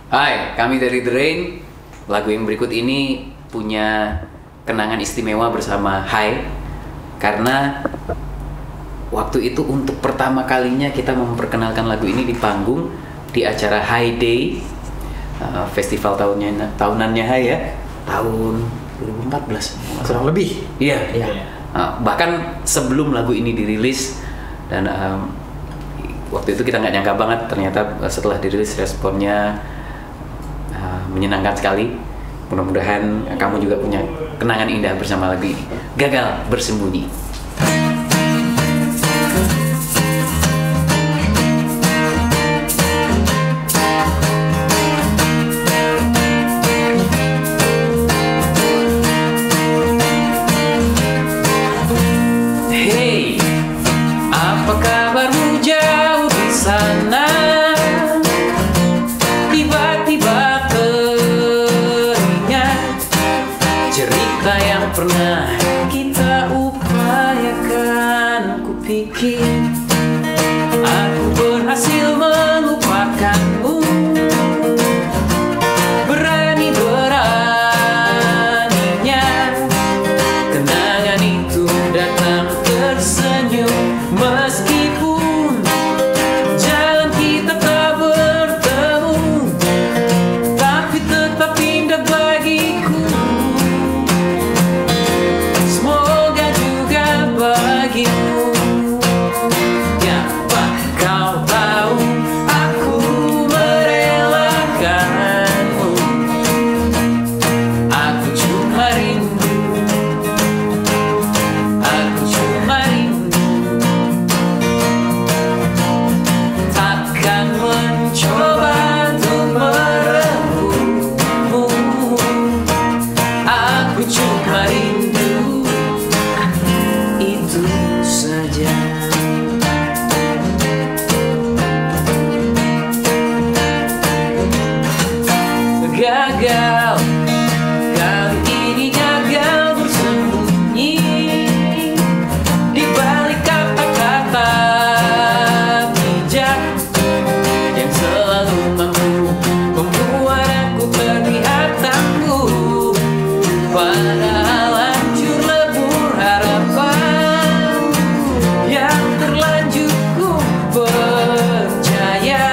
Hai, kami dari The Rain. Lagu yang berikut ini punya kenangan istimewa bersama Hai, karena waktu itu untuk pertama kalinya kita memperkenalkan lagu ini di panggung di acara Hai Day, festival tahunannya Hai ya, tahun 2014 kurang lebih. Iya. Iya. Bahkan sebelum lagu ini dirilis, dan waktu itu kita nggak nyangka banget, ternyata setelah dirilis responnya menyenangkan sekali. Mudah-mudahan kamu juga punya kenangan indah bersama lagu ini. Gagal Bersembunyi. Hey, apa kabarmu jauh di sana? Tiba-tiba teringat cerita yang pernah kita upayakan. Kupikir aku berhasil melupakanmu, berani-beraninya kenangan itu datang tersenyum. Meskipun jalan kita tak bertemu, tapi tetap indah bagiku. Semoga juga bagimu. Ya, Pak, kau tahu aku merelakanmu. Aku cuma rindu, aku cuma rindu. Takkan mencoba untuk merebutmu. Aku cuma rindu, itu saja. Gagal, kali ini gagal bersembunyi di balik kata-kata bijak yang selalu mampu membuat aku terlihat tangguh. Padahal hancur lebur harapan yang terlanjur ku percaya.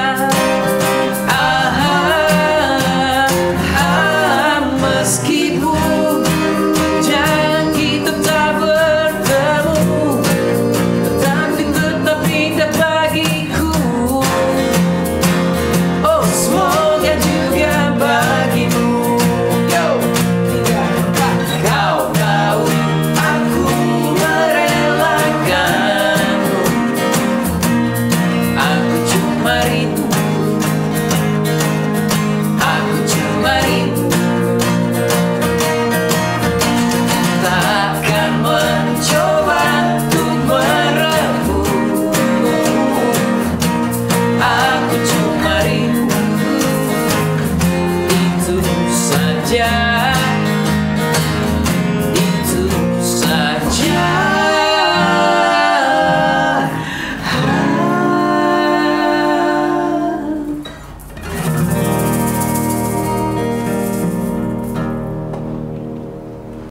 Meskipun jalan kita tak bertemu, tetapi tetap indah bagiku. Oh, semoga juga bagimu. Yo, kau tahu aku merelakanmu. Aku cuma